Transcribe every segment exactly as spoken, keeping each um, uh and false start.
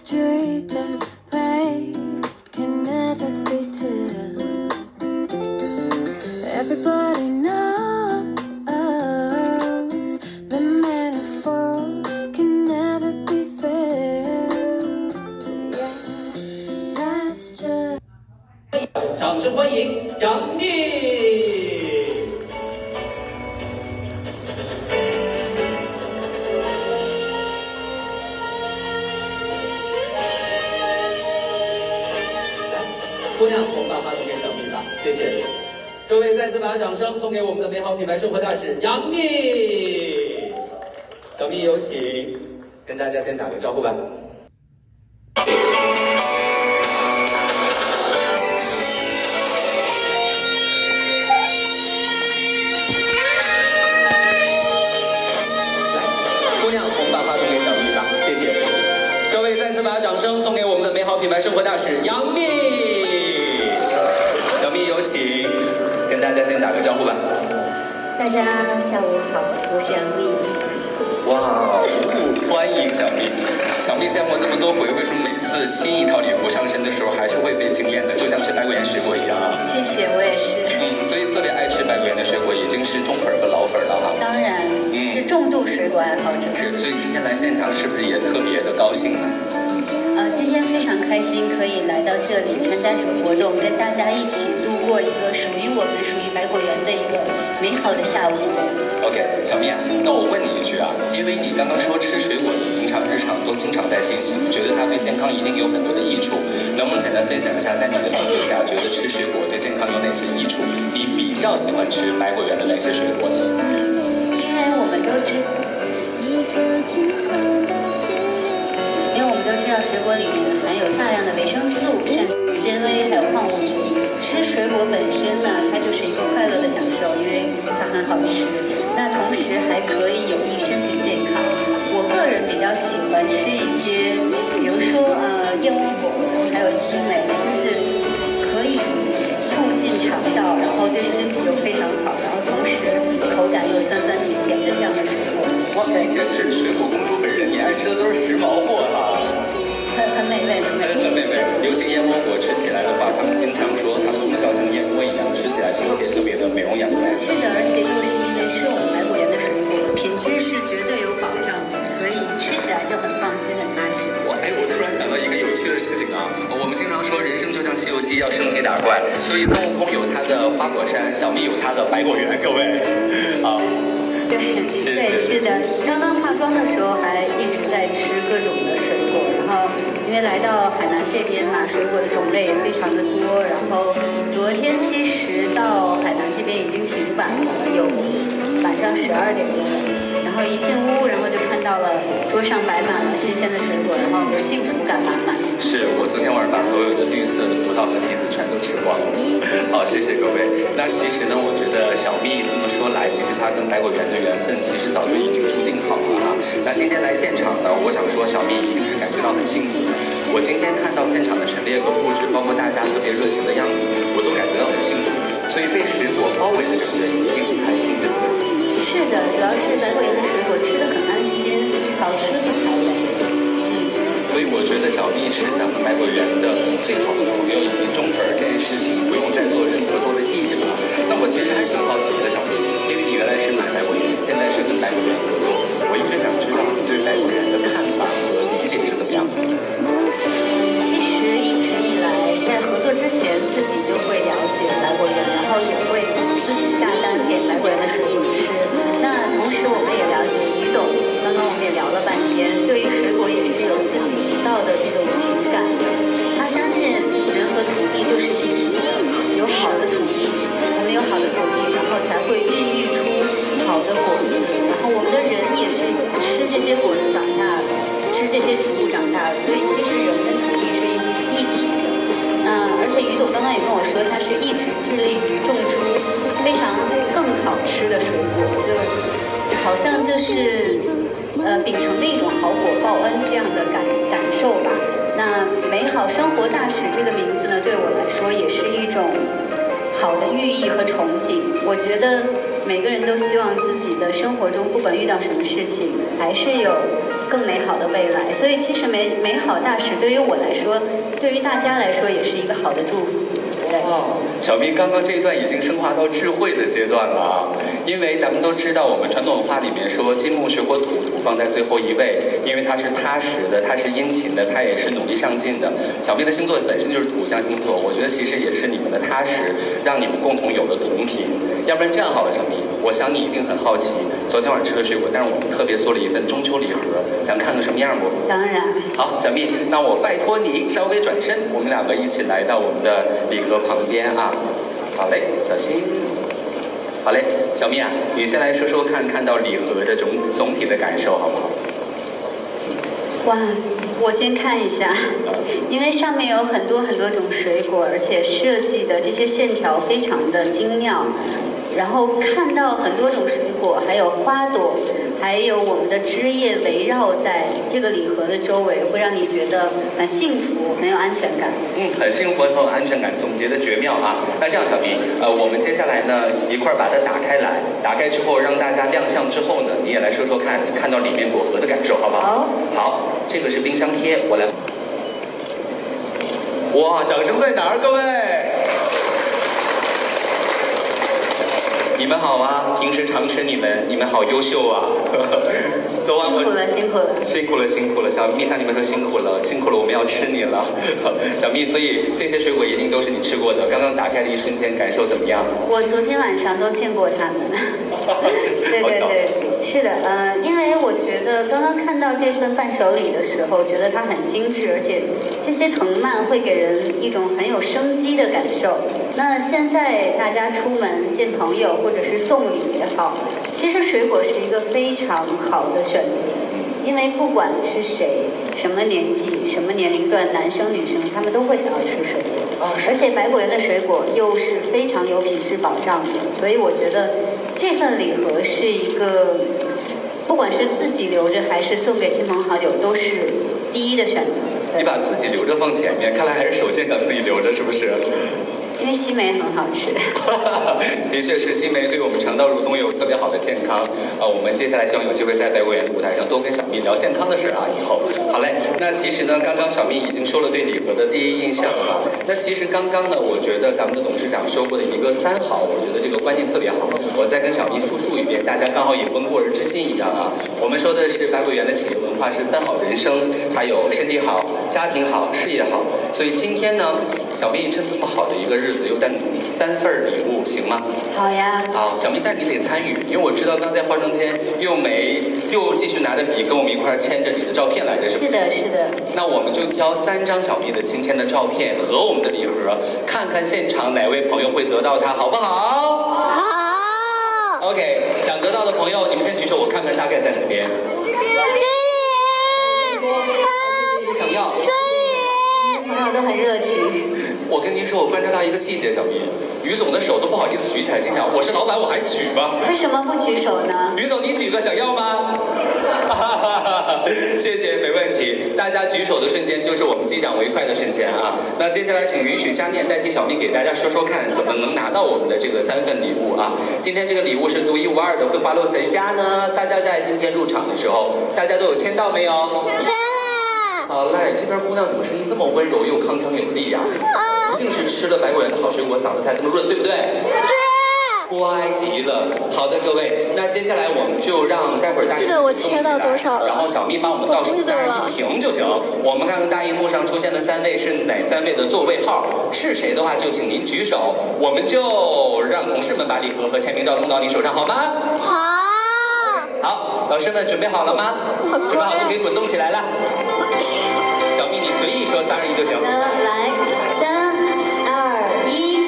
street that's paved can never be tilled. Everybody knows the man who's full can never be filled. Yeah, that's just. 掌声欢迎杨幂。 姑娘，我们把话筒给小蜜吧，谢谢。各位再次把掌声送给我们的美好品牌生活大使杨幂。小蜜有请，跟大家先打个招呼吧。来，姑娘，我们把话筒给小蜜吧，谢谢。各位再次把掌声送给我们的美好品牌生活大使杨幂。 小蜜有请，跟大家先打个招呼吧。 大家下午好，我是杨幂。 哇，欢迎小蜜。小蜜见过这么多回，为什么每次新一套礼服上身的时候还是会被惊艳的，就像吃百果园水果一样啊？ 谢谢，我也是。 嗯，所以特别爱吃百果园的水果，已经是中粉和老粉了哈。 当然，嗯、是重度水果爱好者。 是，所以今天来现场是不是也特别的高兴呢？ 呃，今天非常开心可以来到这里参加这个活动，跟大家一起度过一个属于我们、属于百果园的一个美好的下午。 OK， 小蜜啊，那我问你一句啊，因为你刚刚说吃水果，你平常日常都经常在进行，觉得它对健康一定有很多的益处，能不能简单分享一下，在你的理解下，觉得吃水果对健康有哪些益处？你比较喜欢吃百果园的哪些水果呢？ 因为我们都知。 因为我们都知道，水果里面含有大量的维生素、膳纤维，还有矿物质。吃水果本身呢，它就是一个快乐的享受，因为它很好吃。那同时还可以有益身体健康。我个人比较喜欢吃一些，比如说呃燕窝果，还有青梅，就是可以促进肠道，然后对身体又非常好，然后同时口感又酸酸甜甜的这样的水果。 哇，你简直是水果公主本人，你爱吃的都是时髦货哈。 很很美味，很美味， 很美味。尤其燕窝果吃起来的话，他们经常说它的功效像燕窝一样，吃起来特别特别的美容养颜。 是的，而且又是因为是我们百果园的水果，品质是绝对有保障的，所以吃起来就很放心、很踏实。 我哎，我突然想到一个有趣的事情啊，我们经常说人生就像《西游记》，要升级打怪，所以孙悟空有他的花果山，小蜜有他的百果园，各位啊。 对对是的，刚刚化妆的时候还一直在吃各种的水果，然后因为来到海南这边嘛，水果的种类也非常的多。然后昨天其实到海南这边已经挺晚了，有晚上十二点多了。然后一进屋，然后就看到了桌上摆满了新鲜的水果，然后幸福感满满。 是我昨天晚上把所有的绿色的葡萄和提子全都吃光了。好，谢谢各位。那其实呢，我觉得小蜜这么说来，其实它跟百果园的缘分其实早就已经注定好了哈。那今天来现场呢，我想说小蜜一定是感觉到很幸福的。我今天看到现场的陈列和布置，包括大家特别热情的样子，我都感觉到很幸福。所以被水果包围的整个人一定很开心的。 是的，主要是百果园的水果吃的很安心，好吃不踩雷。 所以我觉得小蜜是咱们百果园的最好的朋友，以及中粉这件事情不用再做任何多的意义了。那我其实还挺好奇的，小蜜，因为你原来是买百果园，现在是跟百果园合作，我一直想知道你对百果园的看法和理解是怎么样的。 其实一直以来，在合作之前，自己就会了解百果园，然后也会自己下单给百果园的水果吃。那同时我们也了解于董，刚刚我们也聊了半天，对于水果也是有自己独到的这种情感的。他相信人和土地就是一体的，有好的土地，我们有好的土地，然后才会孕育出好的果子。然后我们的人也是吃这些果子长大的，吃这些植物长大的，所以其实人跟土地是一体的。那而且于董刚刚也跟我说，他是一直致力于种出非常更好吃的水果，就好像就是呃秉承着一种好果报恩这样的感感受吧。那美好生活大使这个名字呢，对我来说也是一种好的寓意和憧憬。我觉得每个人都希望自己的生活中，不管遇到什么事情，还是有更美好的未来。所以其实美美好大使对于我来说，对于大家来说也是一个好的祝福。对。 哦，小咪刚刚这一段已经升华到智慧的阶段了啊！因为咱们都知道，我们传统文化里面说金木水火土，土放在最后一位，因为它是踏实的，它是殷勤的，它也是努力上进的。小咪的星座本身就是土象星座，我觉得其实也是你们的踏实，让你们共同有了同频。要不然这样好了，小咪，我想你一定很好奇，昨天晚上吃了水果，但是我们特别做了一份中秋礼盒，想看看什么样不？ 当然。 好，小咪，那我拜托你稍微转身，我们两个一起来到我们的礼盒旁边啊。好嘞，小心。好嘞，小咪啊，你先来说说看，看到礼盒的总总体的感受好不好？ 哇，我先看一下，因为上面有很多很多种水果，而且设计的这些线条非常的精妙，然后看到很多种水果，还有花朵，还有我们的枝叶围绕在这个礼盒的周围，会让你觉得很幸福，很有安全感。 嗯，很幸福，很有安全感，总结的绝妙啊！那这样，小咪，呃，我们接下来呢一块儿把它打开来，打开之后让大家亮相之后呢，你也来说说看，你看到里面果核的感受，好不好？ 好。 好，这个是冰箱贴，我来。哇，掌声在哪儿，各位？你们好啊！平时常吃你们，你们好优秀啊！昨晚我辛苦了，辛苦了， 辛苦了，辛苦了，小蜜向你们说辛苦了，辛苦了，我们要吃你了，小蜜。所以这些水果一定都是你吃过的。刚刚打开的一瞬间，感受怎么样？ 我昨天晚上都见过他们。对对对，是的，呃，因为我觉得刚刚看到这份伴手礼的时候，觉得它很精致，而且这些藤蔓会给人一种很有生机的感受。那现在大家出门见朋友或者是送礼也好，其实水果是一个非常好的选择，因为不管是谁、什么年纪、什么年龄段，男生女生，他们都会想要吃水果。而且百果园的水果又是非常有品质保障的，所以我觉得这份礼盒是一个，不管是自己留着还是送给亲朋好友，都是第一的选择。 你把自己留着放前面，看来还是首先想自己留着，是不是？ 因为西梅很好吃。 的确是，西梅对我们肠道蠕动有特别好的健康。呃，我们接下来希望有机会在百果园的舞台上多跟小蜜聊健康的事啊。以后，好嘞。那其实呢，刚刚小蜜已经说了对礼盒的第一印象了。那其实刚刚呢，我觉得咱们的董事长说过的一个三好，我觉得这个观念特别好。我再跟小蜜复述一遍，大家刚好也跟过日之心一样啊。我们说的是百果园的企业文化是三好人生，还有身体好、家庭好、事业好。所以今天呢，小蜜趁这么好的一个日子，又带你三份礼物，行吗？ 好呀。 好，小蜜，但你得参与，因为我知道刚才化妆间又没又继续拿着笔跟我们一块儿签着你的照片来着，是不是？ 是的，是的。 那我们就挑三张小蜜的亲签的照片和我们的礼盒，看看现场哪位朋友会得到它，好不好？好。OK， 想得到的朋友，你们先举手，我看看大概在哪边。这里。想要。 这里。朋友都很热情。 我跟您说，我观察到一个细节，小蜜，于总的手都不好意思举起来，心想我是老板我还举吗？ 为什么不举手呢？ 于总，你举个想要吗？谢谢，没问题。大家举手的瞬间就是我们击掌为快的瞬间啊。那接下来请允许佳念代替小蜜给大家说说看，怎么能拿到我们的这个三份礼物啊？今天这个礼物是独一无二的，会花落谁家呢？大家在今天入场的时候，大家都有签到没有？ 签了。 好嘞，这边姑娘怎么声音这么温柔又铿锵有力呀、啊？一定是吃了百果园的好水果，嗓子才这么润，对不对？ 是。 乖极了。好的，各位，那接下来我们就让待会儿大记得我签到多少了？ 然后小蜜帮我们倒数三二一停就行。我们看看大荧幕上出现的三位是哪三位的座位号，是谁的话就请您举手，我们就让同事们把礼盒和签名照送到你手上，好吗？ 好。 好，老师们准备好了吗？准备好就可以滚动起来了。小蜜，你随意说三二一就行。 来，三二一。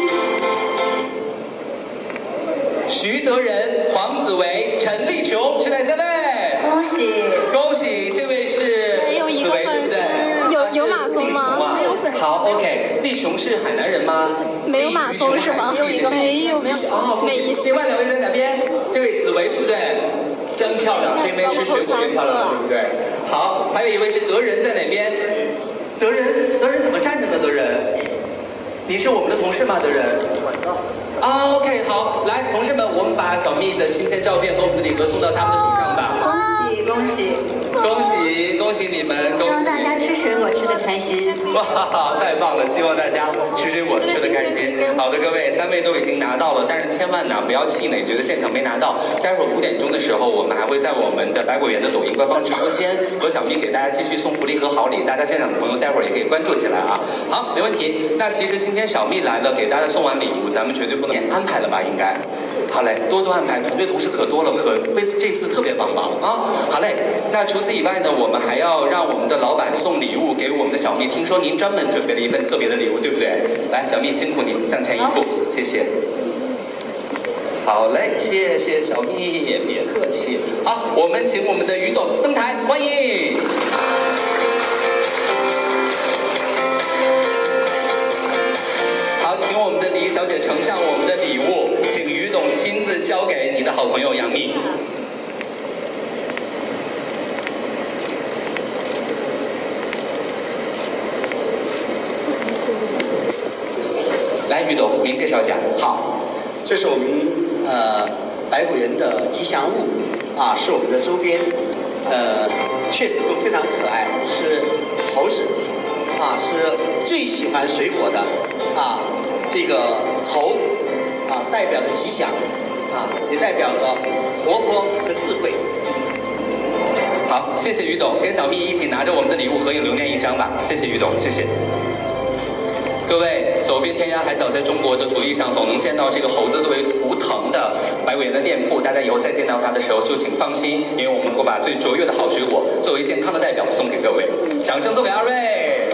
徐德仁、黄子维、陈立琼是哪三位？ 恭喜！ 恭喜，这位是有一个粉丝，有有马蜂吗？没有粉丝。 好 ，OK， 立琼是海南人吗？ 没有马蜂是吗？ 没有， 没有，没有。 哦，没意思。另外两位在哪边？这位紫薇对不对？真漂亮，这边吃水果变漂亮了，对不对？好，还有一位是德仁在哪边？德仁，德仁怎么站着呢？德仁，你是我们的同事吗？德仁？啊 ，OK， 好，来，同事们，我们把小蜜的亲签照片和我们的礼盒送到他们的手上吧。 恭喜恭喜！ 恭恭喜恭喜你们，恭喜！ 希望大家吃水果吃得开心。 哇，太棒了！希望大家吃水果吃得开心。好的，各位，三位都已经拿到了，但是千万呢不要气馁，觉得现场没拿到。待会儿五点钟的时候，我们还会在我们的百果园的抖音官方直播间和小蜜给大家继续送福利和好礼，大家现场的朋友待会儿也可以关注起来啊。好，没问题。那其实今天小蜜来了，给大家送完礼物，咱们绝对不能安排了吧？应该。好嘞，多多安排，团队同事可多了，可这这次特别帮忙啊！好嘞，那除此以外呢，我们还要让我们的老板送礼物给我们的小蜜。听说您专门准备了一份特别的礼物，对不对？来，小蜜辛苦您，向前一步，谢谢。好嘞，谢谢小蜜，别客气。好，我们请我们的于董登台，欢迎。好，请我们的李小姐呈上我们的礼物，请于董亲自交给你的好朋友杨幂。来，于董，您介绍一下。 好，这是我们呃百果园的吉祥物啊，是我们的周边，呃，确实都非常可爱，是猴子啊，是最喜欢水果的啊，这个猴啊代表着吉祥啊，也代表着活泼和智慧。 好，谢谢于董，跟小蜜一起拿着我们的礼物合影留念一张吧。谢谢于董，谢谢。各位，走遍天涯海角，在中国的土地上，总能见到这个猴子作为图腾的百果园的店铺。大家以后再见到它的时候，就请放心，因为我们会把最卓越的好水果作为健康的代表送给各位。掌声送给二位。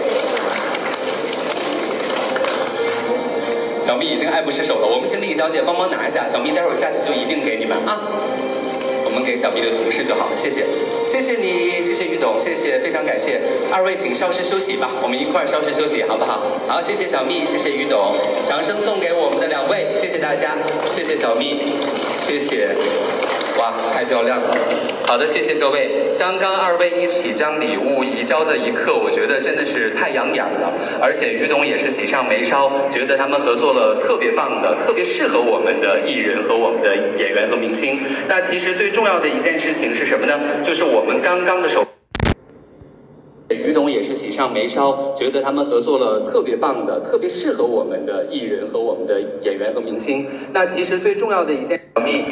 小蜜已经爱不释手了，我们请李小姐帮忙拿一下，小蜜待会儿下去就一定给你们啊。我们给小蜜的同事就好，谢谢，谢谢你，谢谢于董，谢谢，非常感谢。二位请稍事休息吧，我们一块儿稍事休息，好不好？好，谢谢小蜜，谢谢于董，掌声送给我们的两位，谢谢大家，谢谢小蜜，谢谢。哇，太漂亮了！好的，谢谢各位。刚刚二位一起将礼物移交的一刻，我觉得真的是太养眼了。而且于董也是喜上眉梢，觉得他们合作了特别棒的、特别适合我们的艺人和我们的演员和明星。那其实最重要的一件事情是什么呢？就是我们刚刚的首。于董也是喜上眉梢，觉得他们合作了特别棒的、特别适合我们的艺人和我们的演员和明星。那其实最重要的一件小蜜。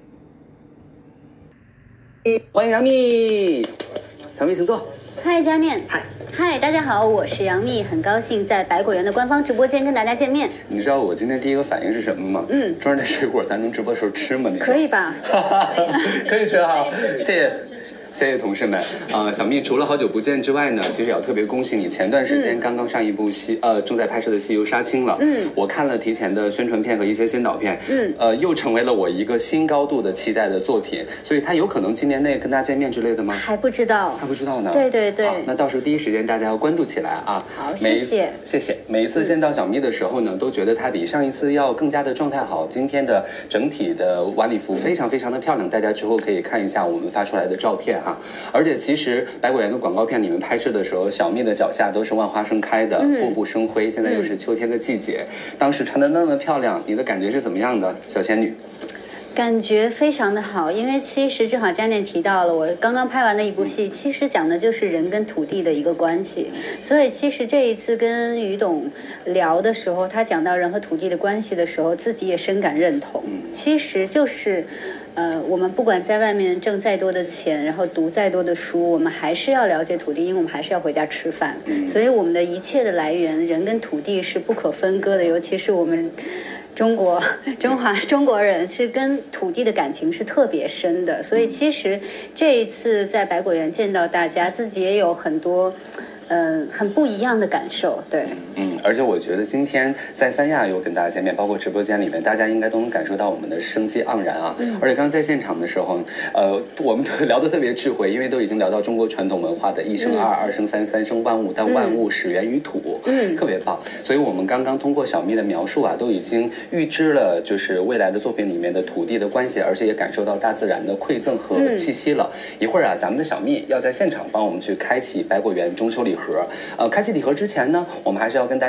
欢迎杨幂，小幂请坐。 嗨，佳念。 嗨。 嗨，大家好，我是杨幂，很高兴在百果园的官方直播间跟大家见面。 你知道我今天第一个反应是什么吗？嗯，装着水果咱能直播的时候吃吗？那可以吧？ 可以吃哈，谢谢。谢谢同事们啊、呃！小蜜除了好久不见之外呢，其实也要特别恭喜你，前段时间刚刚上一部戏，嗯、呃，正在拍摄的戏又杀青了。嗯，我看了提前的宣传片和一些先导片，嗯，呃，又成为了我一个新高度的期待的作品，所以它有可能今年内跟大家见面之类的吗？ 还不知道， 还不知道呢。 对对对， 那到时候第一时间大家要关注起来啊！ 好，谢谢， 谢谢。每一次见到小蜜的时候呢，都觉得她比上一次要更加的状态好。今天的整体的晚礼服非常非常的漂亮，大家之后可以看一下我们发出来的照片哈。而且其实百果园的广告片你们拍摄的时候，小蜜的脚下都是万花盛开的，步步生辉。现在又是秋天的季节，当时穿的那么漂亮，你的感觉是怎么样的，小仙女？ 感觉非常的好，因为其实正好佳念提到了我刚刚拍完的一部戏，其实讲的就是人跟土地的一个关系。所以其实这一次跟于董聊的时候，他讲到人和土地的关系的时候，自己也深感认同。其实就是呃，我们不管在外面挣再多的钱，然后读再多的书，我们还是要了解土地，因为我们还是要回家吃饭。所以我们的一切的来源，人跟土地是不可分割的，尤其是我们中国中华中国人是跟土地的感情是特别深的。所以其实这一次在百果园见到大家，自己也有很多嗯、呃，很不一样的感受，对。 嗯，而且我觉得今天在三亚又跟大家见面，包括直播间里面，大家应该都能感受到我们的生机盎然啊。嗯、而且刚在现场的时候，呃，我们都聊得特别智慧，因为都已经聊到中国传统文化的一生二，嗯、二生三，三生万物，但万物始源于土，嗯，特别棒。所以我们刚刚通过小蜜的描述啊，都已经预知了就是未来的作品里面的土地的关系，而且也感受到大自然的馈赠和气息了。嗯、一会儿啊，咱们的小蜜要在现场帮我们去开启百果园中秋礼盒。呃，开启礼盒之前呢，我们还是要跟大家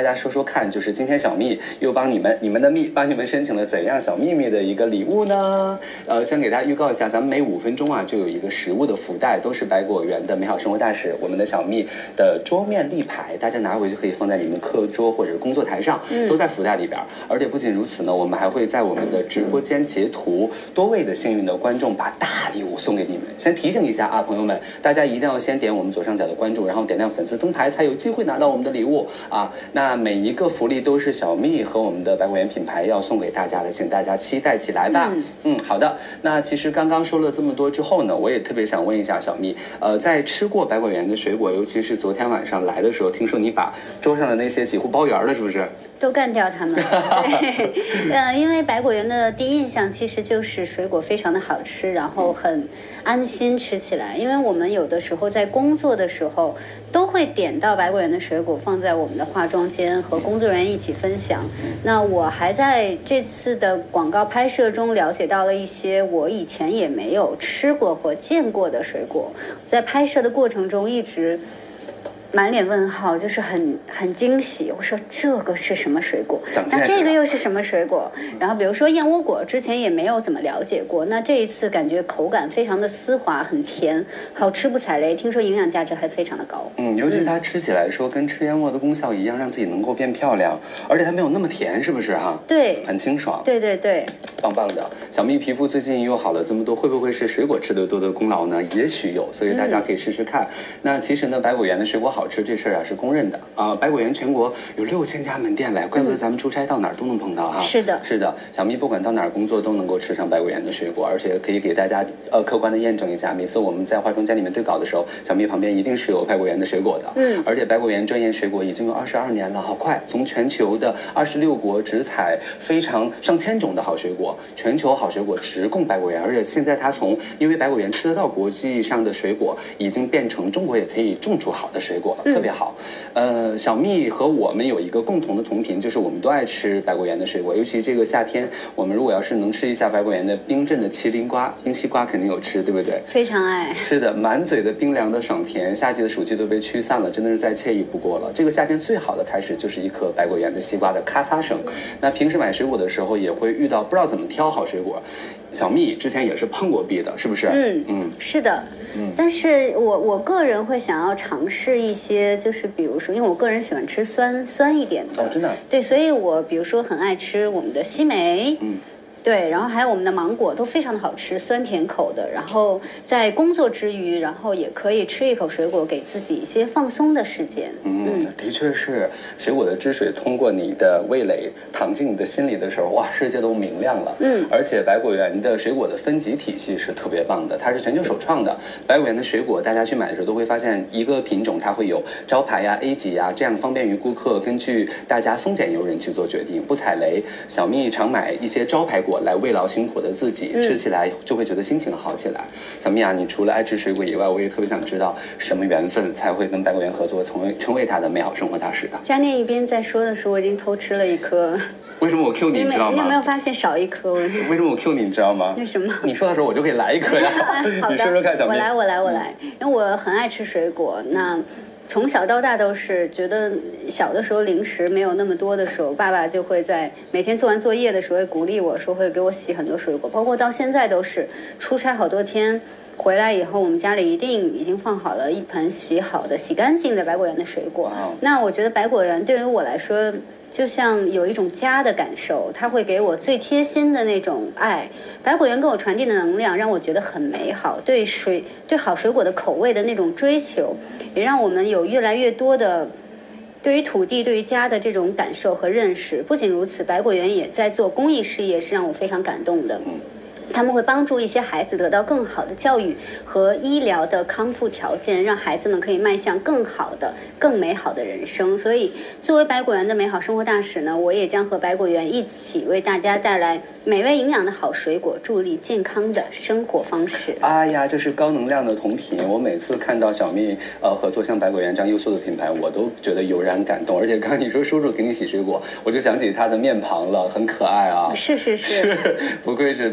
家说说看，就是今天小蜜又帮你们你们的蜜帮你们申请了怎样小秘密的一个礼物呢？呃，先给大家预告一下，咱们每五分钟啊就有一个实物的福袋，都是百果园的美好生活大使我们的小蜜的桌面立牌，大家拿回去可以放在你们课桌或者工作台上，都在福袋里边。而且不仅如此呢，我们还会在我们的直播间截图多位的幸运的观众把大礼物送给你们。先提醒一下啊，朋友们，大家一定要先点我们左上角的关注，然后点亮粉丝灯牌，才有机会拿到我们的礼物啊。那每一个福利都是小蜜和我们的百果园品牌要送给大家的，请大家期待起来吧。嗯, 嗯，好的。那其实刚刚说了这么多之后呢，我也特别想问一下小蜜，呃，在吃过百果园的水果，尤其是昨天晚上来的时候，听说你把桌上的那些几乎包圆了，是不是？ 都干掉它们了。对，呃，因为百果园的第一印象其实就是水果非常的好吃，然后很安心吃起来。因为我们有的时候在工作的时候，都会点到百果园的水果放在我们的化妆间和工作人员一起分享。那我还在这次的广告拍摄中了解到了一些我以前也没有吃过或见过的水果，在拍摄的过程中一直满脸问号，就是很很惊喜。我说这个是什么水果？那这个又是什么水果？然后比如说燕窝果，之前也没有怎么了解过。那这一次感觉口感非常的丝滑，很甜，好吃不踩雷。听说营养价值还非常的高。 嗯，尤其它吃起来说跟吃燕窝的功效一样，让自己能够变漂亮，而且它没有那么甜，是不是哈？ 对， 很清爽。 对对对， 棒棒的。小蜜皮肤最近又好了这么多，会不会是水果吃得多的功劳呢？也许有，所以大家可以试试看。嗯、那其实呢，百果园的水果好吃这事儿啊是公认的啊。百果园全国有六千家门店嘞，怪不得咱们出差到哪儿都能碰到哈。 是的， 是的，小蜜不管到哪儿工作都能够吃上百果园的水果，而且可以给大家呃客观的验证一下，每次我们在化妆间里面对稿的时候，小蜜旁边一定是有百果园的水果的。嗯，而且百果园专研水果已经有二十二年了，好快，从全球的二十六国直采非常上千种的好水果，全球好水果直供百果园，而且现在它从因为百果园吃得到国际上的水果，已经变成中国也可以种出好的水果了，嗯、特别好。呃，小蜜和我们有一个共同的同频，就是我们都爱吃百果园的水果，尤其这个夏天，我们如果要是能吃一下百果园的冰镇的麒麟瓜、冰西瓜，肯定有吃，对不对？ 非常爱。 是的，满嘴的冰凉的爽甜，夏季的暑气都被驱散了，真的是再惬意不过了。这个夏天最好的开始就是一颗百果园的西瓜的咔嚓声。那平时买水果的时候也会遇到不知道怎么挑好水果，小蜜之前也是碰过壁的，是不是？ 嗯嗯，是的。嗯，但是我我个人会想要尝试一些，就是比如说，因为我个人喜欢吃酸酸一点的。 哦，真的。 对，所以我比如说很爱吃我们的西梅。嗯。对，然后还有我们的芒果都非常的好吃，酸甜口的。然后在工作之余，然后也可以吃一口水果，给自己一些放松的时间。 嗯，嗯的确是，水果的汁水通过你的味蕾淌进你的心里的时候，哇，世界都明亮了。嗯，而且百果园的水果的分级体系是特别棒的，它是全球首创的。百果园的水果，大家去买的时候都会发现，一个品种它会有招牌呀、A 级呀，这样方便于顾客根据大家丰俭由人去做决定，不踩雷。小蜜常买一些招牌果来慰劳辛苦的自己，吃起来就会觉得心情好起来。小蜜啊，你除了爱吃水果以外，我也特别想知道什么缘分才会跟百果园合作，成为成为他的美好生活大使的。 佳念一边在说的时候，我已经偷吃了一颗。 为什么我 Q 你，你知道吗？ 你有没有发现少一颗？为什么我 Q 你，你知道吗？ 为什么？ 你说的时候我就可以来一颗呀。你说说看，小蜜。 我来，我来，我来，因为我很爱吃水果。那从小到大都是觉得小的时候零食没有那么多的时候，爸爸就会在每天做完作业的时候会鼓励我说会给我洗很多水果，包括到现在都是出差好多天回来以后，我们家里一定已经放好了一盆洗好的洗干净的百果园的水果。那我觉得百果园对于我来说就像有一种家的感受，它会给我最贴心的那种爱。百果园给我传递的能量让我觉得很美好，对水对好水果的口味的那种追求，也让我们有越来越多的对于土地、对于家的这种感受和认识。不仅如此，百果园也在做公益事业，是让我非常感动的。他们会帮助一些孩子得到更好的教育和医疗的康复条件，让孩子们可以迈向更好的、更美好的人生。所以，作为百果园的美好生活大使呢，我也将和百果园一起为大家带来美味营养的好水果，助力健康的生活方式。 哎呀，这是高能量的同频。我每次看到小蜜呃合作像百果园这样优秀的品牌，我都觉得油然感动。而且刚刚你说叔叔给你洗水果，我就想起他的面庞了，很可爱啊。 是是是， 是不愧是百果园美好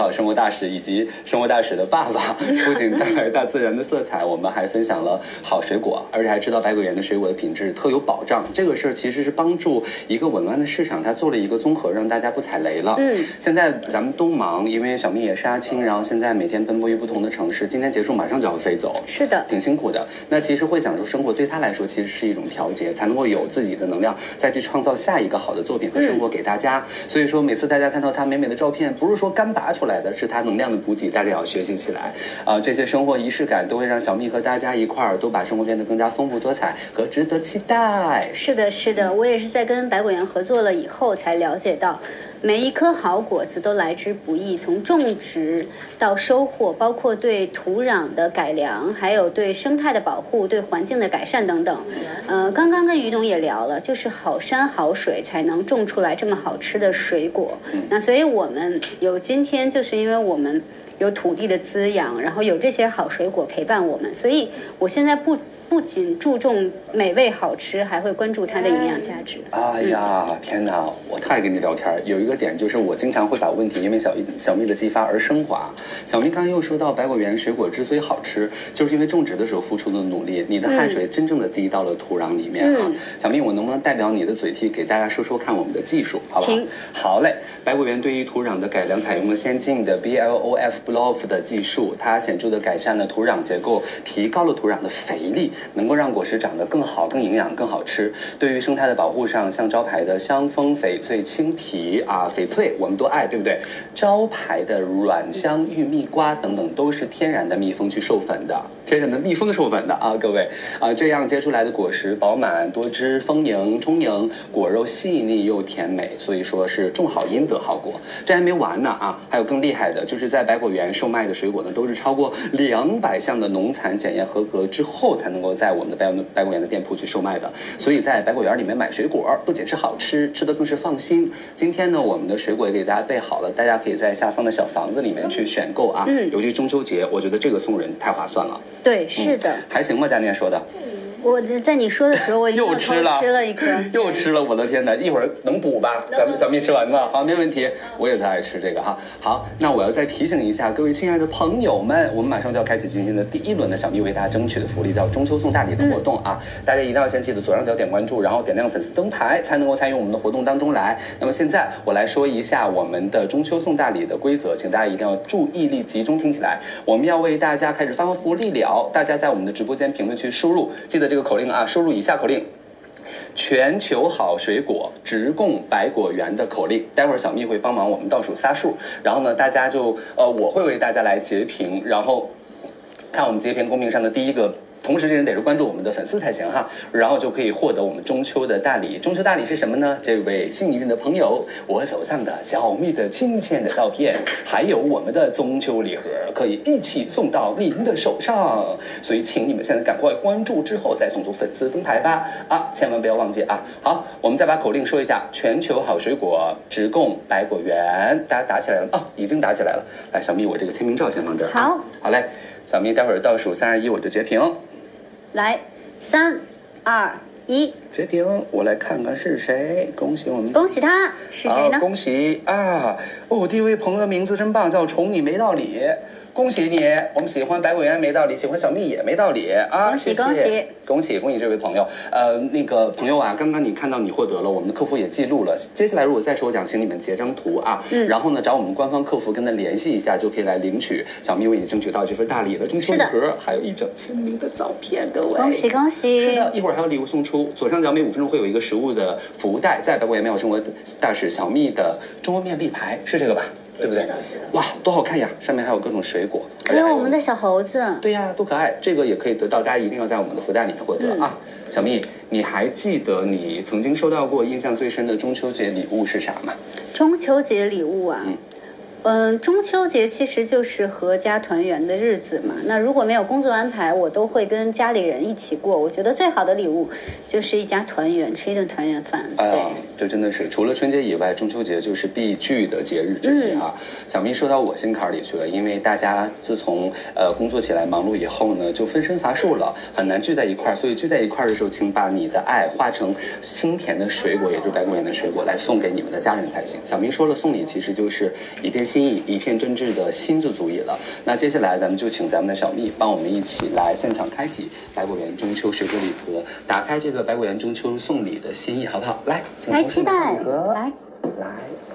好生活大使以及生活大使的爸爸，不仅带来大自然的色彩，我们还分享了好水果，而且还知道百果园的水果的品质特有保障。这个事儿其实是帮助一个紊乱的市场，它做了一个综合，让大家不踩雷了。嗯，现在咱们都忙，因为小蜜也杀青，然后现在每天奔波于不同的城市，今天结束马上就要飞走， 是的， 挺辛苦的。那其实会享受生活对他来说其实是一种调节，才能够有自己的能量再去创造下一个好的作品和生活给大家。嗯、所以说每次大家看到他美美的照片，不是说干拔出来的，是他能量的补给，大家也要学习起来啊、呃！这些生活仪式感都会让小蜜和大家一块儿都把生活变得更加丰富多彩和值得期待。 是的，是的，我也是在跟百果园合作了以后才了解到，每一颗好果子都来之不易，从种植到收获，包括对土壤的改良，还有对生态的保护、对环境的改善等等。呃，刚刚跟于董也聊了，就是好山好水才能种出来这么好吃的水果。那所以我们有今天，就是因为我们有土地的滋养，然后有这些好水果陪伴我们，所以我现在不。不仅注重美味好吃，还会关注它的营养价值。 哎呀，嗯、天哪！我太跟你聊天，有一个点就是我经常会把问题因为小小蜜的激发而升华。小蜜刚刚又说到百果园水果之所以好吃，就是因为种植的时候付出的努力，你的汗水真正的滴到了土壤里面啊。嗯、小蜜，我能不能代表你的嘴替给大家说说看我们的技术，好不好？好嘞，百果园对于土壤的改良采用了先进的 B L O F B L O F 的技术，它显著的改善了土壤结构，提高了土壤的肥力。能够让果实长得更好、更营养、更好吃。对于生态的保护上，像招牌的香枫、翡翠、青提啊，翡翠我们都爱，对不对？招牌的软香玉蜜瓜等等，都是天然的蜜蜂去授粉的，天然的蜜蜂授粉的啊，各位啊，这样结出来的果实饱满多汁、丰盈充盈，果肉细腻又甜美，所以说是种好因得好果。这还没完呢啊，还有更厉害的，就是在百果园售卖的水果呢，都是超过两百项的农残检验合格之后才能够在我们的百百果园的店铺去售卖的，所以在百果园里面买水果不仅是好吃，吃的更是放心。今天呢，我们的水果也给大家备好了，大家可以在下方的小房子里面去选购啊。嗯，尤其中秋节，我觉得这个送人太划算了。 对，是的， 嗯、还行吧，佳念说的。 我在你说的时候，我又吃了， 吃了一颗， 又吃了，我的天哪！一会儿能补吧？咱们小蜜吃完吧？好，没问题，我也特爱吃这个哈。好，那我要再提醒一下各位亲爱的朋友们，我们马上就要开启今天的第一轮的小蜜为大家争取的福利，叫中秋送大礼的活动啊！嗯、大家一定要先记得左上角点关注，然后点亮粉丝灯牌，才能够参与我们的活动当中来。那么现在我来说一下我们的中秋送大礼的规则，请大家一定要注意力集中听起来。我们要为大家开始发福利了，大家在我们的直播间评论区输入，记得这个口令啊，输入以下口令：全球好水果直供百果园的口令。待会儿小蜜会帮忙我们倒数仨数，然后呢，大家就呃，我会为大家来截屏，然后看我们截屏公屏上的第一个。同时，这人得是关注我们的粉丝才行哈，然后就可以获得我们中秋的大礼。中秋大礼是什么呢？这位幸运的朋友，我手上的小蜜的亲切的照片，还有我们的中秋礼盒，可以一起送到您的手上。所以，请你们现在赶快关注之后再送出粉丝灯牌吧！啊，千万不要忘记啊！好，我们再把口令说一下：全球好水果直供百果园。大家打起来了啊，已经打起来了。来，小蜜，我这个签名照先放这儿。 好， 好嘞，小蜜，待会儿倒数三二一，我就截屏。 来，三、二、一， 截屏，我来看看是谁。恭喜我们， 恭喜他是谁呢？ 恭喜啊！哦，第一位朋友的名字真棒，叫宠你没道理。恭喜你，我们喜欢百果园没道理，喜欢小蜜也没道理啊！ 恭喜谢谢恭喜恭喜恭喜这位朋友。呃，那个朋友啊，刚刚你看到你获得了，我们的客服也记录了。接下来如果再抽奖，请你们截张图啊，嗯、然后呢找我们官方客服跟他联系一下，就可以来领取小蜜为你争取到这份大礼了。中秋礼盒，还有一张签名的照片，各位。 恭喜恭喜！ 是的，一会儿还有礼物送出。左上角每五分钟会有一个实物的福袋，在百果园美好生活大使小蜜的桌面立牌，是这个吧？对不对？哇，多好看呀！上面还有各种水果， 还有我们的小猴子。 对呀，多可爱！这个也可以得到，大家一定要在我们的福袋里面获得、嗯、啊。小蜜，你还记得你曾经收到过印象最深的中秋节礼物是啥吗？ 中秋节礼物啊，嗯。嗯，中秋节其实就是阖家团圆的日子嘛。那如果没有工作安排，我都会跟家里人一起过。我觉得最好的礼物就是一家团圆，吃一顿团圆饭。对， 哎、 这真的是除了春节以外，中秋节就是必聚的节日之一啊。嗯、小蜜说到我心坎里去了，因为大家自从呃工作起来忙碌以后呢，就分身乏术了，很难聚在一块儿。所以聚在一块儿的时候，请把你的爱化成清甜的水果，也就是白果园的水果，来送给你们的家人才行。小蜜说了，送礼其实就是一片心意，一片真挚的心就足以了。那接下来咱们就请咱们的小蜜帮我们一起来现场开启白果园中秋水果礼盒，打开这个白果园中秋送礼的心意，好不好？来，请来期待， 来来，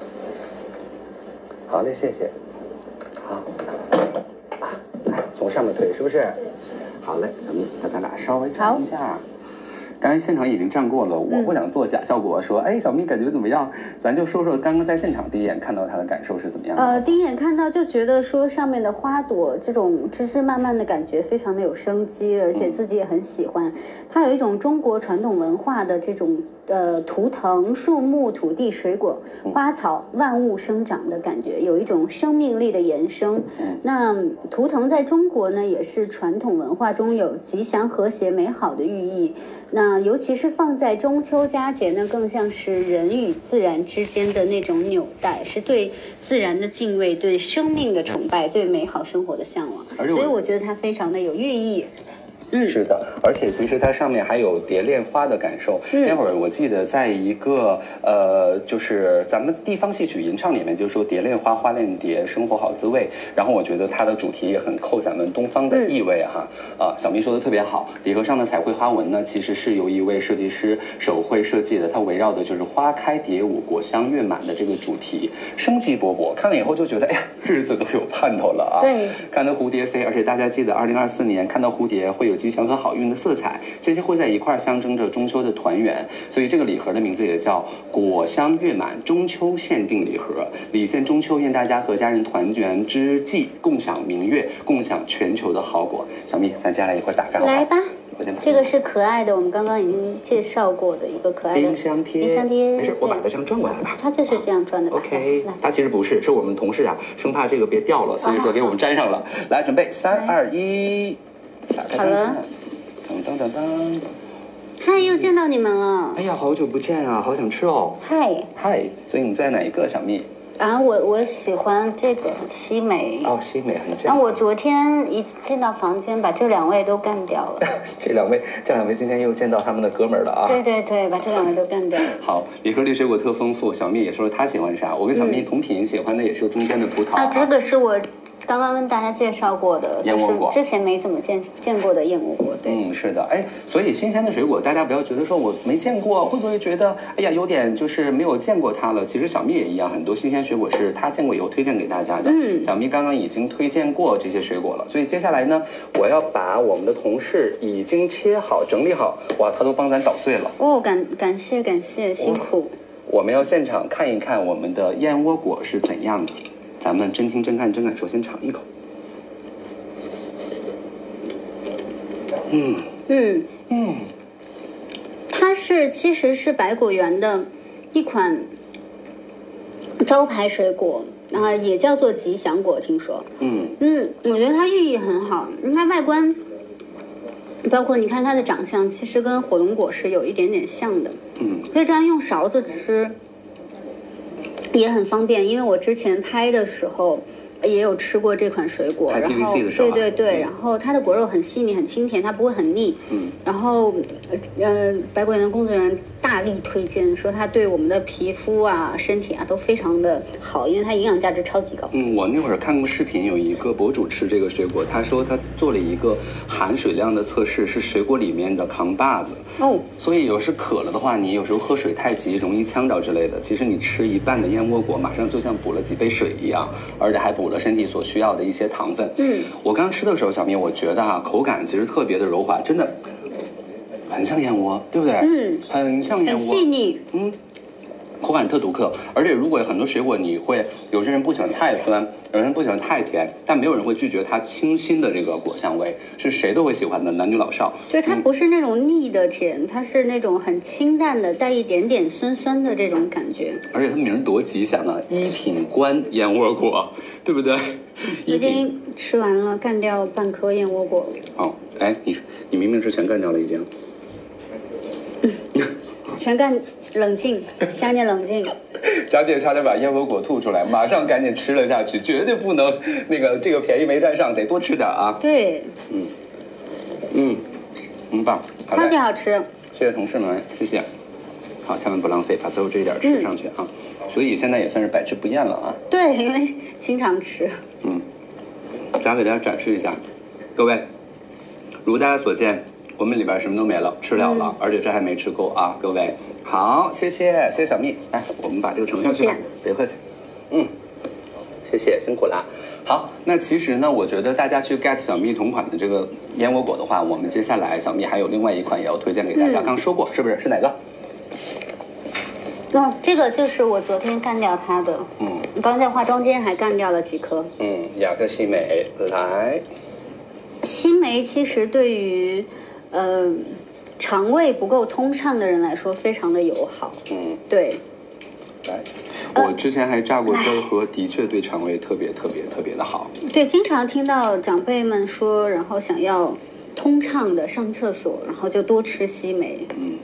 好嘞，谢谢。好，啊，来从上面推，是不是？好嘞，小蜜，那咱俩稍微站一下。刚才现场已经站过了，我不想做假效果，说哎，小蜜感觉怎么样？咱就说说刚刚在现场第一眼看到她的感受是怎么样的？ 呃，第一眼看到就觉得说上面的花朵这种枝枝蔓蔓的感觉非常的有生机，而且自己也很喜欢。它有一种中国传统文化的这种呃图腾、树木、土地、水果、花草、万物生长的感觉，有一种生命力的延伸。那图腾在中国呢，也是传统文化中有吉祥、和谐、美好的寓意。那尤其是放在中秋佳节呢，更像是人与自然之间的那种纽带，是对自然的敬畏，对生命的崇拜，对美好生活的向往。所以我觉得它非常的有寓意。嗯， 是的，而且其实它上面还有蝶恋花的感受。嗯、那会儿我记得在一个呃，就是咱们地方戏曲吟唱里面就说蝶恋花，花恋蝶，生活好滋味。然后我觉得它的主题也很扣咱们东方的意味哈。嗯、啊，小蜜说的特别好。礼盒上的彩绘花纹呢，其实是由一位设计师手绘设计的，它围绕的就是花开蝶舞、果香月满的这个主题，生机勃勃。看了以后就觉得，哎呀，日子都有盼头了啊！ 对， 看到蝴蝶飞，而且大家记得，二零二四年看到蝴蝶会有吉祥和好运的色彩，这些会在一块儿象征着中秋的团圆，所以这个礼盒的名字也叫果香月满中秋限定礼盒。礼献中秋，愿大家和家人团圆之际，共享明月，共享全球的好果。小蜜，咱接下来一块儿打开好不好？ 来吧。这个是可爱的，我们刚刚已经介绍过的一个可爱的冰箱贴。 冰箱贴， 没事，我把它这样转过来吧。 它就是这样转的。 OK， 它其实不是，是我们同事啊，生怕这个别掉了，所以说给我们粘上了。来，准备，三二一，打开。 好了。 当当当当， 嗨，又见到你们了！ 哎呀，好久不见啊，好想吃哦！ 嗨嗨，所以你在哪一个小蜜？ 啊，我我喜欢这个西梅。 哦，西梅很正。 那我昨天一进到房间，把这两位都干掉了。 这两位，这两位今天又见到他们的哥们儿了啊！ 对对对，把这两位都干掉了。 好，礼盒里水果特丰富，小蜜也说她喜欢啥，我跟小蜜同品，喜欢的也是中间的葡萄啊。这个是我刚刚跟大家介绍过的， 燕窝果， 之前没怎么见见过的燕窝果。对， 嗯，是的，哎，所以新鲜的水果，大家不要觉得说我没见过，会不会觉得哎呀有点就是没有见过它了？其实小蜜也一样，很多新鲜水果是她见过以后推荐给大家的。嗯，小蜜刚刚已经推荐过这些水果了，所以接下来呢，我要把我们的同事已经切好、整理好，哇，他都帮咱捣碎了。 哦，感感谢感谢，辛苦。 我们要现场看一看我们的燕窝果是怎样的。咱们真听真看真感受，先尝一口。嗯嗯嗯， 它是其实是白果园的一款招牌水果，啊、呃，也叫做吉祥果，听说。 嗯嗯，我觉得它寓意很好，它外观，包括你看它的长相，其实跟火龙果是有一点点像的。 嗯， 所以这样用勺子吃也很方便，因为我之前拍的时候也有吃过这款水果，然后对对对，然后它的果肉很细腻很清甜，它不会很腻。 嗯， 然后呃，白果园的工作人员大力推荐，说它对我们的皮肤啊、身体啊都非常的好，因为它营养价值超级高。 嗯，我那会儿看过视频，有一个博主吃这个水果，他说他做了一个含水量的测试，是水果里面的扛把子。 哦， 所以有时渴了的话，你有时候喝水太急，容易呛着之类的。其实你吃一半的燕窝果，马上就像补了几杯水一样，而且还补了身体所需要的一些糖分。 嗯， 我刚吃的时候，小蜜，我觉得啊，口感其实特别的柔滑，真的很像燕窝，对不对？ 嗯， 很像燕窝， 很细腻。 嗯。口感特独特，而且如果很多水果你会，有些人不喜欢太酸，有人不喜欢太甜，但没有人会拒绝它清新的这个果香味，是谁都会喜欢的，男女老少。 就是它不是那种腻的甜，嗯、它是那种很清淡的，带一点点酸酸的这种感觉。 而且它名多吉祥啊，一品官燕窝果，对不对？ 我已经吃完了，干掉半颗燕窝果了。 哦，哎，你你明明之前干掉了已经。 全干冷静，加点冷静。 佳姐差点把燕窝果吐出来，马上赶紧吃了下去，绝对不能那个这个便宜没占上，得多吃点啊。 对， 嗯嗯嗯棒，好超级好吃。 谢谢同事们，谢谢。好，千万不浪费，把最后这一点吃上去啊。嗯、所以现在也算是百吃不厌了啊。 对，因为经常吃。 嗯，大家给大家展示一下，各位，如大家所见。我们里边什么都没了，吃了了，嗯、而且这还没吃够啊，各位。好，谢谢，谢谢小蜜，来，我们把这个盛上去吧，谢谢别客气。嗯，谢谢，辛苦啦。好，那其实呢，我觉得大家去 get 小蜜同款的这个燕窝果的话，我们接下来小蜜还有另外一款也要推荐给大家。嗯、刚说过是不是？是哪个？ 哦，这个就是我昨天干掉它的。嗯，刚在化妆间还干掉了几颗。 嗯，雅克西美来。 西梅其实对于。呃，肠胃不够通畅的人来说，非常的友好。嗯，对。 来，我之前还榨过汁喝，的确对肠胃特别特别特别的好。 对，经常听到长辈们说，然后想要通畅的上厕所，然后就多吃西梅。嗯，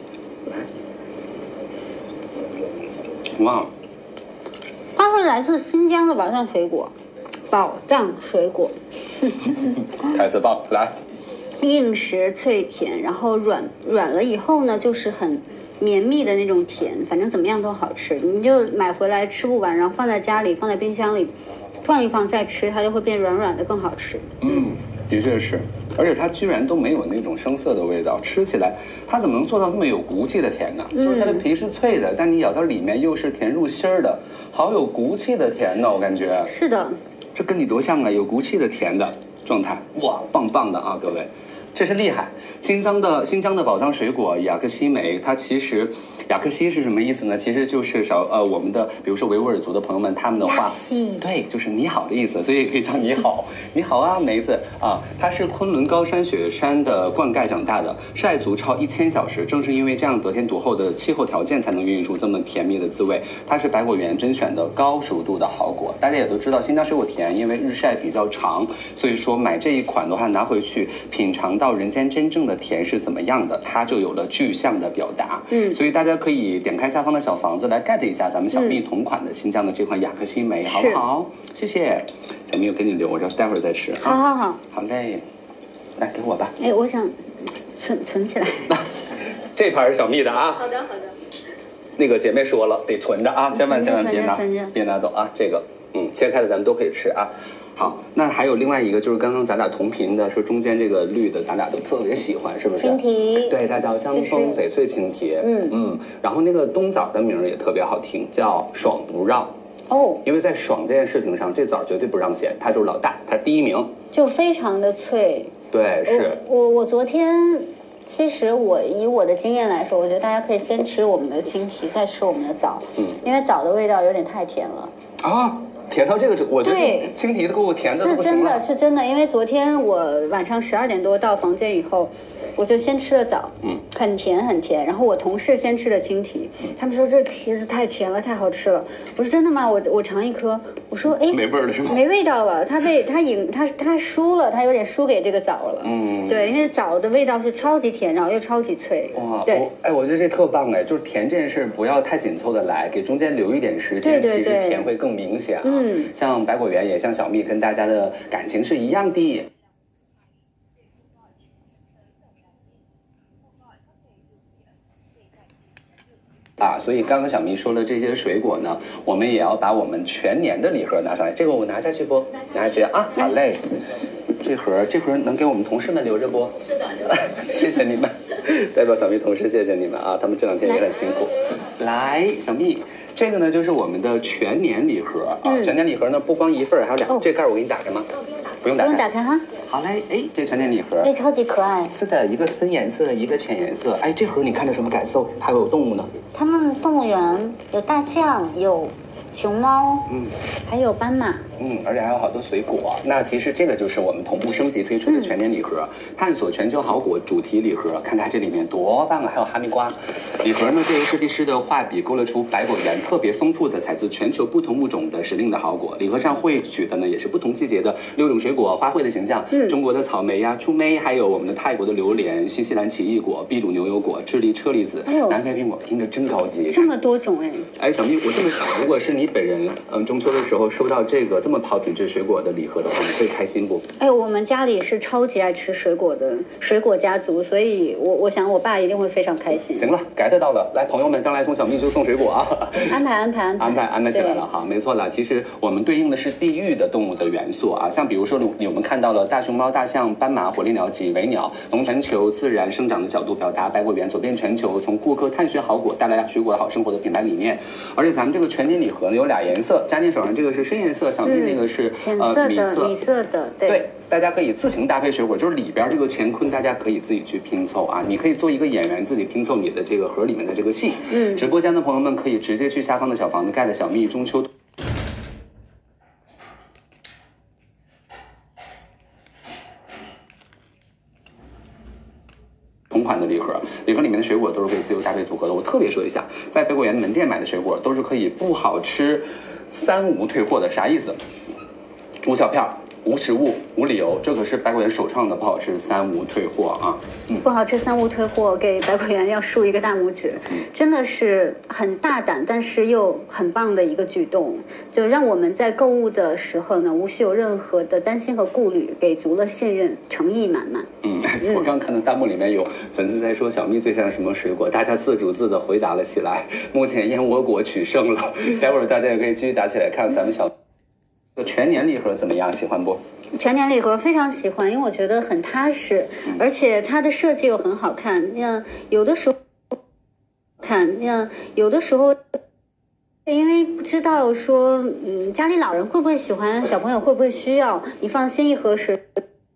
来。哇， 它是来自新疆的宝藏水果，宝藏水果。 台词棒，来。 硬实脆甜，然后软软了以后呢，就是很绵密的那种甜，反正怎么样都好吃。你就买回来吃不完，然后放在家里，放在冰箱里，放一放再吃，它就会变软软的，更好吃。 嗯，的确是，而且它居然都没有那种生涩的味道，吃起来它怎么能做到这么有骨气的甜呢？就是它的皮是脆的，但你咬到里面又是甜入心儿的，好有骨气的甜呢，我感觉。 是的， 这跟你多像啊，有骨气的甜的状态，哇，棒棒的啊，各位。这是厉害，新疆的新疆的宝藏水果雅克西梅，它其实雅克西是什么意思呢？其实就是少呃我们的比如说维吾尔族的朋友们他们的话，对，就是你好的意思，所以可以叫你好，你好啊梅子啊，它是昆仑高山雪山的灌溉长大的，晒足超一千小时，正是因为这样得天独厚的气候条件，才能孕育出这么甜蜜的滋味。它是百果园甄选的高熟度的好果，大家也都知道新疆水果甜，因为日晒比较长，所以说买这一款的话拿回去品尝到人间真正的甜是怎么样的，它就有了具象的表达。嗯，所以大家可以点开下方的小房子来 get 一下咱们小蜜同款的新疆的这款雅克西梅，好不好？谢谢，小蜜我给你留，我这待会儿再吃。 好好好， 好嘞，来给我吧。 哎，我想存存起来。 这盘是小蜜的啊。 好的好的。 那个姐妹说了，得存着啊，千万千万别拿别拿走啊，这个嗯切开的咱们都可以吃啊。好，那还有另外一个，就是刚刚咱俩同频的，说中间这个绿的，咱俩都特别喜欢，是不是？ 青提， 对，它叫香风翡翠青提，嗯嗯。然后那个冬枣的名儿也特别好听，叫爽不让。哦，因为在爽这件事情上，这枣绝对不让贤，它就是老大，它第一名， 就非常的脆。 对，是我我我昨天，其实我以我的经验来说，我觉得大家可以先吃我们的青提，再吃我们的枣，嗯，因为枣的味道有点太甜了啊。 甜到这个，我觉得青提的给我甜的是真的是真的，因为昨天我晚上十二点多到房间以后，我就先吃了枣，嗯，很甜很甜。然后我同事先吃了青提，他们说这提子太甜了，太好吃了。我说真的吗？我我尝一颗，我说哎， 没味儿了是吗？ 没味道了，他被他赢，他他输了，他有点输给这个枣了。嗯，对，因为枣的味道是超级甜，然后又超级脆。哇，对， 哎，我觉得这特棒哎，就是甜这件事不要太紧凑的来，给中间留一点时间， 对对对， 其实甜会更明显啊。嗯，像百果园也像小蜜跟大家的感情是一样的。啊，所以刚刚小蜜说的这些水果呢，我们也要把我们全年的礼盒拿上来。这个我拿下去不？拿下去啊！好嘞。这盒这盒能给我们同事们留着不？ 是的， 谢谢你们，代表小蜜同事谢谢你们啊，他们这两天也很辛苦。来，小蜜，这个呢就是我们的全年礼盒啊，嗯、全年礼盒呢不光一份，还有俩。哦、这盖我给你打开吗？不用打开， 不用打开哈。 好嘞，哎，这全年礼盒， 哎，超级可爱。 是的，一个深颜色，一个浅颜色。哎，这盒你看着什么感受？还有动物呢？ 他们动物园有大象，有熊猫，嗯，还有斑马。 嗯，而且还有好多水果。那其实这个就是我们同步升级推出的全年礼盒，探索全球好果主题礼盒。看看这里面多棒啊！还有哈密瓜。礼盒呢，这个设计师的画笔勾勒出百果园特别丰富的采自全球不同物种的时令的好果。礼盒上绘取的呢，也是不同季节的六种水果花卉的形象。嗯，中国的草莓呀、触莓，还有我们的泰国的榴莲、新西兰奇异果、秘鲁牛油果、智利车厘子、 哎呦南非苹果，听着真高级。 这么多种哎。 哎，小蜜，我这么想，如果是你本人，嗯，中秋的时候收到这个这么好品质水果的礼盒的话，你会开心不？ 哎，我们家里是超级爱吃水果的水果家族，所以我我想我爸一定会非常开心。 行了，get 到了，来，朋友们，将来从小蜜就送水果啊！ 安排安排安排安排安排起来了哈，没错了。其实我们对应的是地域的动物的元素啊，像比如说我们看到了大熊猫、大象、斑马、火烈鸟及维鸟，从全球自然生长的角度表达百果园走遍全球，从顾客探寻好果带来水果好生活的品牌理念。而且咱们这个全年礼盒呢有俩颜色，佳妮手上这个是深颜色，小蜜那个是、 嗯、浅呃色的米色米色的，对。 对，大家可以自行搭配水果，就是里边这个乾坤，大家可以自己去拼凑啊。你可以做一个演员，自己拼凑你的这个盒里面的这个戏。嗯，直播间的朋友们可以直接去下方的小房子盖的小蜜中秋。同款的礼盒，礼盒里面的水果都是可以自由搭配组合的。我特别说一下，在百果园门店买的水果都是可以不好吃三无退货的，啥意思？无小票。无实物、无理由，这可是百果园首创的不好吃三无退货啊！ 嗯，不好吃三无退货，给百果园要竖一个大拇指，嗯、真的是很大胆，但是又很棒的一个举动，就让我们在购物的时候呢，无需有任何的担心和顾虑，给足了信任，诚意满满。 嗯，我刚看到弹幕里面有粉丝在说小蜜最像什么水果，大家自主自的回答了起来。目前燕窝果取胜了，待会儿大家也可以继续打起来看咱们小。全年礼盒怎么样？喜欢不？ 全年礼盒非常喜欢，因为我觉得很踏实，嗯、而且它的设计又很好看。那有的时候看，那有的时候，因为不知道说，嗯，家里老人会不会喜欢，小朋友会不会需要？你放心，一盒水。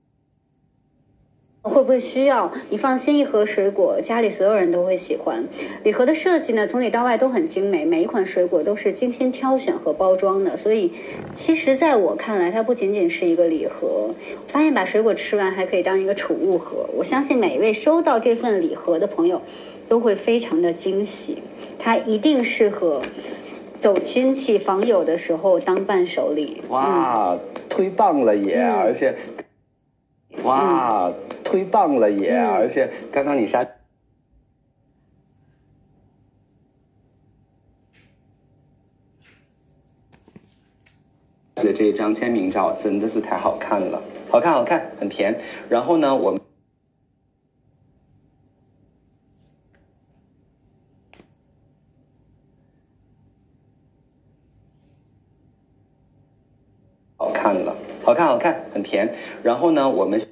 会不会需要？你放心，一盒水果，家里所有人都会喜欢。礼盒的设计呢，从里到外都很精美，每一款水果都是精心挑选和包装的。所以，其实在我看来，它不仅仅是一个礼盒。发现把水果吃完还可以当一个储物盒。我相信每一位收到这份礼盒的朋友，都会非常的惊喜。它一定适合走亲戚访友的时候当伴手礼。 哇，嗯、忒棒了也，嗯、而且，哇。嗯忒棒了也，嗯、而且刚刚你杀姐这一张签名照真的是太好看了，好看好看，很甜。然后呢，我们好看了，好看好看，很甜。然后呢，我们。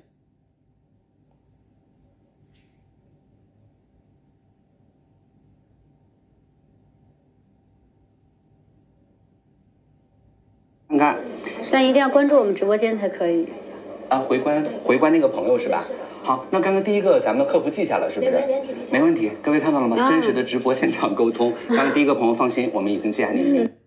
你看， 但一定要关注我们直播间才可以。 啊，回关回关那个朋友是吧？好，那刚刚第一个咱们客服记下了，是不是？没问题，没问题。各位看到了吗？啊、真实的直播现场沟通。刚刚第一个朋友放心，我们已经记下您的。嗯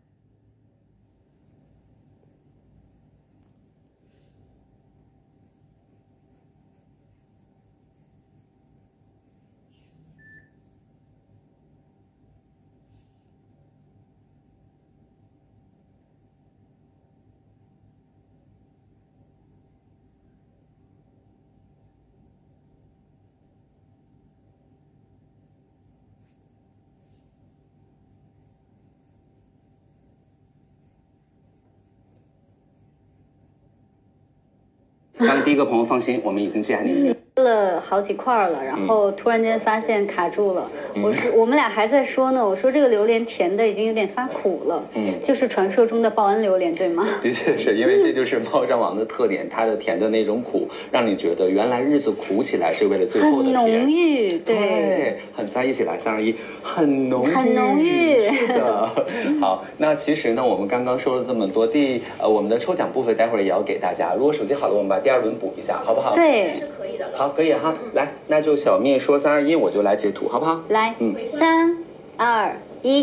刚第一个朋友放心，我们已经记下您的。 吃了好几块了，然后突然间发现卡住了。嗯、我是我们俩还在说呢，我说这个榴莲甜的已经有点发苦了，嗯，就是传说中的报恩榴莲，对吗？ 的确是因为这就是猫山王的特点，它的甜的那种苦，让你觉得原来日子苦起来是为了最后的甜。 很浓郁，对， 对很在一起来，三二一，很浓郁， 很浓郁。 是的，好，那其实呢，我们刚刚说了这么多，第呃我们的抽奖部分待会儿也要给大家，如果手机好了，我们把第二轮补一下，好不好？ 对， 是可以的。 好，可以哈，来，那就小蜜说三二一，我就来截图，好不好？ 来，嗯，三二一。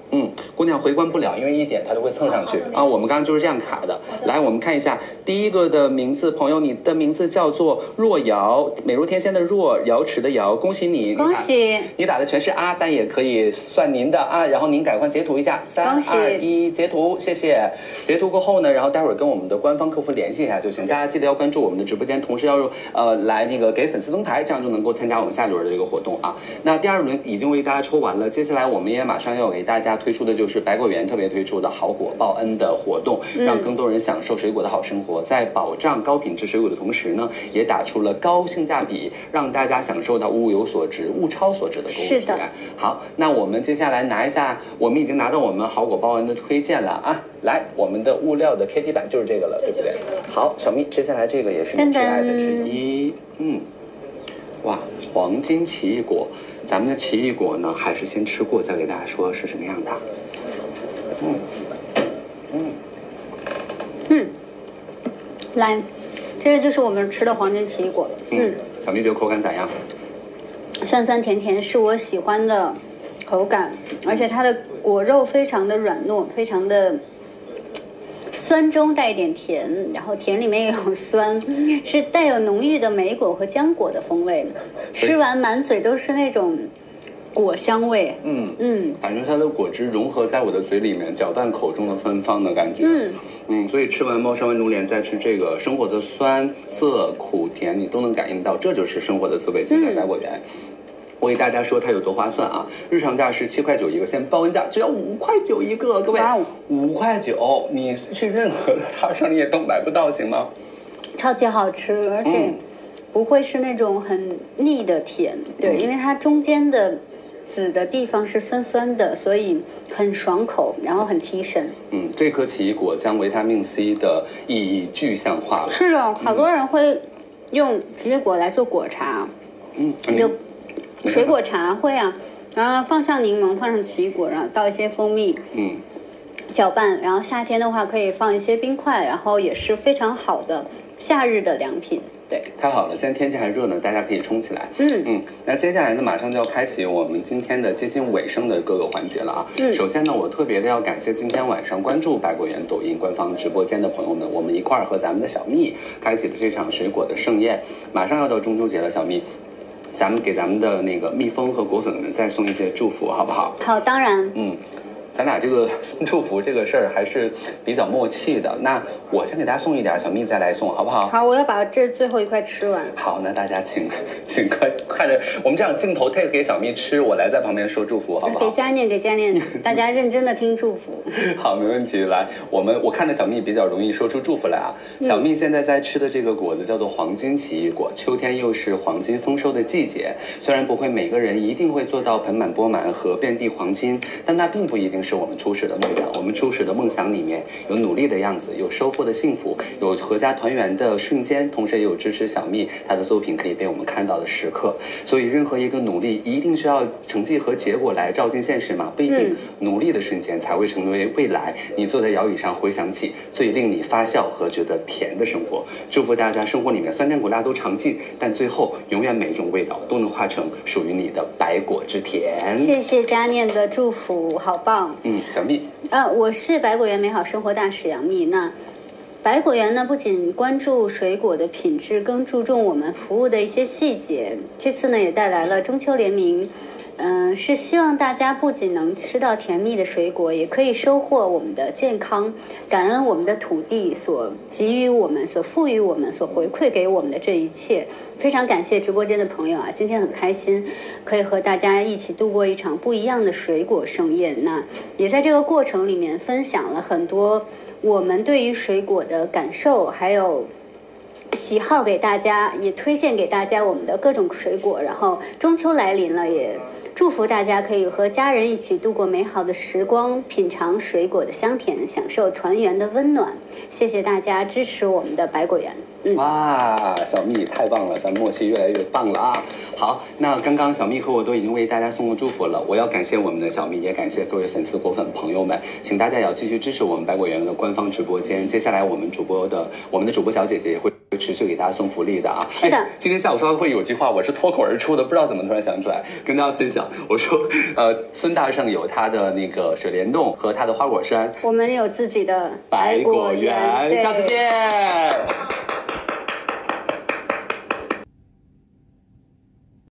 嗯，姑娘回关不了，因为一点它就会蹭上去啊。我们刚刚就是这样卡的。来，我们看一下第一个的名字，朋友，你的名字叫做若瑶，美如天仙的若，瑶池的瑶，恭喜你， 恭喜！ 你打的全是啊，但也可以算您的啊。然后您赶快截图一下，三二一，截图，谢谢。截图过后呢，然后待会儿跟我们的官方客服联系一下就行。大家记得要关注我们的直播间，同时要呃来那个给粉丝灯牌，这样就能够参加我们下一轮的这个活动啊。那第二轮已经为大家抽完了，接下来我们也马上要给大家推出的就是百果园特别推出的好果报恩的活动，让更多人享受水果的好生活。在保障高品质水果的同时呢，也打出了高性价比，让大家享受到物有所值、物超所值的购物体验。好，那我们接下来拿一下，我们已经拿到我们好果报恩的推荐了啊。来，我们的物料的 K T 版就是这个了，对不对？好，小蜜，接下来这个也是你挚爱的之一，嗯。哇，黄金奇异果，咱们的奇异果呢，还是先吃过再给大家说是什么样的。嗯嗯嗯，来，这个就是我们吃的黄金奇异果。 嗯，小蜜觉得口感咋样？ 酸酸甜甜是我喜欢的口感，而且它的果肉非常的软糯，非常的。酸中带一点甜，然后甜里面也有酸，是带有浓郁的莓果和浆果的风味。吃完满嘴都是那种果香味。嗯嗯， 感觉它的果汁融合在我的嘴里面，搅拌口中的芬芳的感觉。嗯嗯，所以吃完猫山湾榴莲再吃这个，生活的酸涩苦甜你都能感应到，这就是生活的滋味。金彩百果园。嗯，我给大家说它有多划算啊！日常价是七块九一个，现在报恩价只要五块九一个，各位，五块九，你去任何的摊上你也都买不到，行吗？ 超级好吃，而且不会是那种很腻的甜，对，嗯、因为它中间的籽的地方是酸酸的，所以很爽口，然后很提神。嗯， 这颗奇异果将维他命 C 的意义具象化了。 是的，好多人会用奇异果来做果茶，嗯，就。水果茶会啊，然后放上柠檬，放上奇异果，然后倒一些蜂蜜，嗯，搅拌。然后夏天的话可以放一些冰块，然后也是非常好的夏日的良品。对， 太好了，现在天气还热呢，大家可以冲起来。嗯嗯，那接下来呢，马上就要开启我们今天的接近尾声的各个环节了啊。嗯，首先呢，我特别的要感谢今天晚上关注百果园抖音官方直播间的朋友们，我们一块儿和咱们的小蜜开启了这场水果的盛宴。马上要到中秋节了，小蜜。咱们给咱们的那个蜜蜂和果粉们再送一些祝福，好不好？ 好，当然。 嗯，咱俩这个送祝福这个事儿还是比较默契的。那我先给大家送一点，小蜜再来送，好不好？ 好，我要把这最后一块吃完。 好，那大家请请快看着我们这样镜头 take 给小蜜吃，我来在旁边说祝福，好不好？ 给佳念，给佳念，大家认真的听祝福。 好，没问题。来，我们我看着小蜜比较容易说出祝福来啊。小蜜现在在吃的这个果子叫做黄金奇异果，秋天又是黄金丰收的季节。虽然不会每个人一定会做到盆满钵满和遍地黄金，但那并不一定是我们初始的梦想。我们初始的梦想里面有努力的样子，有收获的幸福，有合家团圆的瞬间，同时也有支持小蜜她的作品可以被我们看到的时刻。所以任何一个努力一定需要成绩和结果来照进现实吗？不一定。嗯、努力的瞬间才会成为未来你坐在摇椅上回想起最令你发笑和觉得甜的生活。祝福大家生活里面酸甜苦辣都尝尽，但最后永远每一种味道都能化成属于你的百果之甜。 谢谢佳念的祝福，好棒。 嗯，小蜜， 呃，我是百果园美好生活大使杨蜜。那百果园呢，不仅关注水果的品质，更注重我们服务的一些细节。这次呢，也带来了中秋联名。嗯、呃，是希望大家不仅能吃到甜蜜的水果，也可以收获我们的健康，感恩我们的土地所给予我们、所赋予我们、所回馈给我们的这一切。非常感谢直播间的朋友啊，今天很开心，可以和大家一起度过一场不一样的水果盛宴。那也在这个过程里面分享了很多我们对于水果的感受，还有喜好给大家，也推荐给大家我们的各种水果。然后中秋来临了，也祝福大家可以和家人一起度过美好的时光，品尝水果的香甜，享受团圆的温暖。谢谢大家支持我们的百果园。嗯、 哇，小蜜太棒了，咱们默契越来越棒了啊！好，那刚刚小蜜和我都已经为大家送过祝福了，我要感谢我们的小蜜，也感谢各位粉丝果粉朋友们，请大家也要继续支持我们百果园的官方直播间。接下来我们主播的我们的主播小姐姐也会持续给大家送福利的啊。 是的， 哎、今天下午发布会有句话我是脱口而出的，不知道怎么突然想出来跟大家分享。我说，呃，孙大圣有他的那个水帘洞和他的花果山， 我们有自己的百果园， 对下次见。